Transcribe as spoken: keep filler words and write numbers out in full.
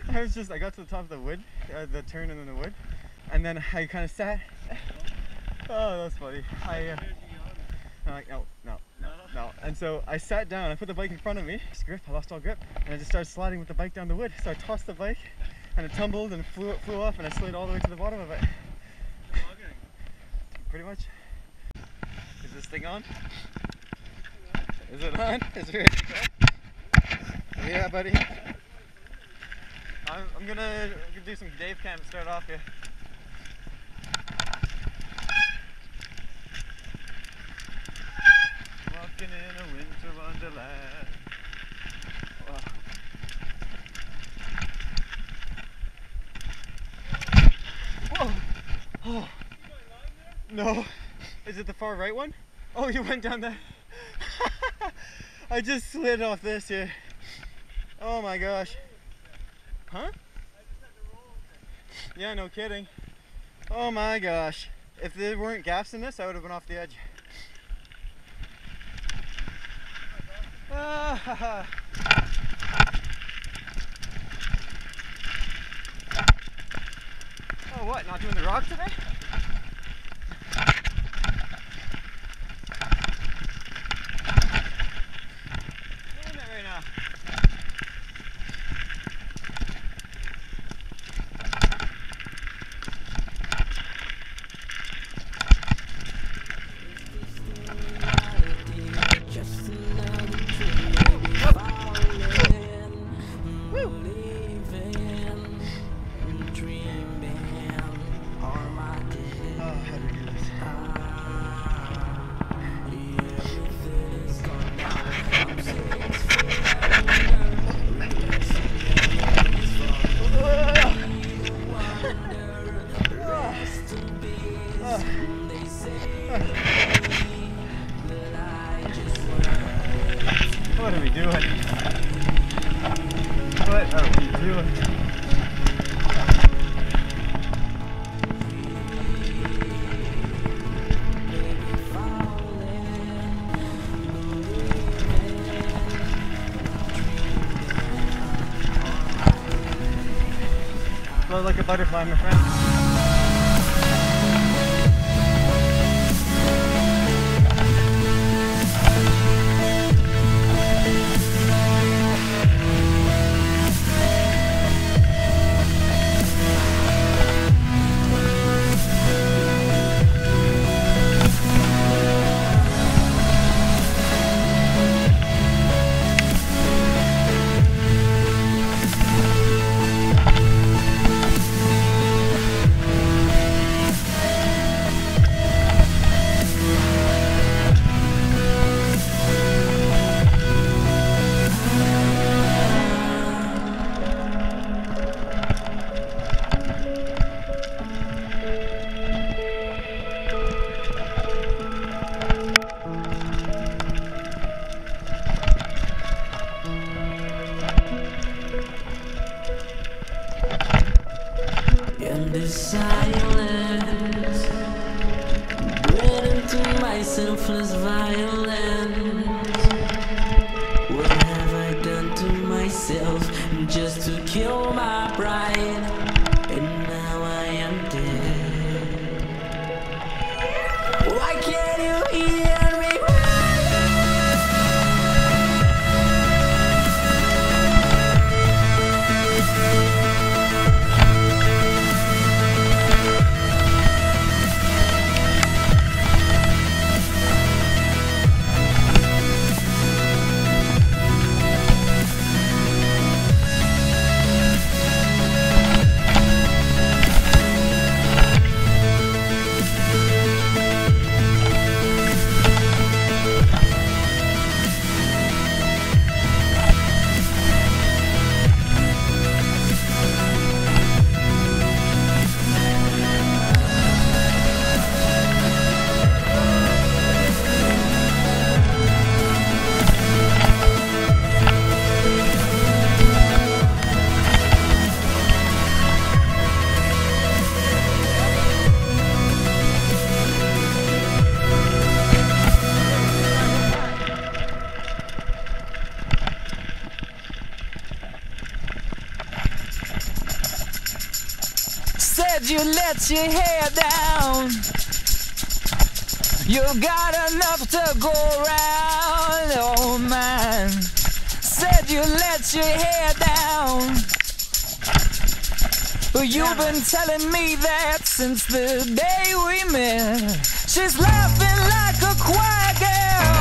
I was just, I got to the top of the wood, uh, the turn and then the wood, and then I kind of sat. Oh, that's funny. I, uh, I'm like, no, no, no, no. And so I sat down, I put the bike in front of me, grip, I lost all grip, and I just started sliding with the bike down the wood. So I tossed the bike, and it tumbled and flew, flew off, and I slid all the way to the bottom of it. Pretty much. Is this thing on? Is it on? Is it ready to go? Yeah, buddy. I'm, I'm gonna do some Dave cam to start off here. Walking in a winter wonderland. Wow. Whoa! Oh. No. Is it the far right one? Oh, you went down there. I just slid off this here. Oh my gosh. Huh? Yeah, no kidding. Oh my gosh. If there weren't gaps in this, I would have been off the edge. Ah. Oh, what? Not doing the rock today? Doing that right now. What are we doing? What are we doing? Flow like a butterfly, my friend. In this silence, breathing to my selfless violence. What have I done to myself just to kill my pride? And now I am dead. Why can't you hear me? said you let your hair down. You got enough to go around. Oh man, said you let your hair down. You've been telling me that since the day we met. She's laughing like a choir girl.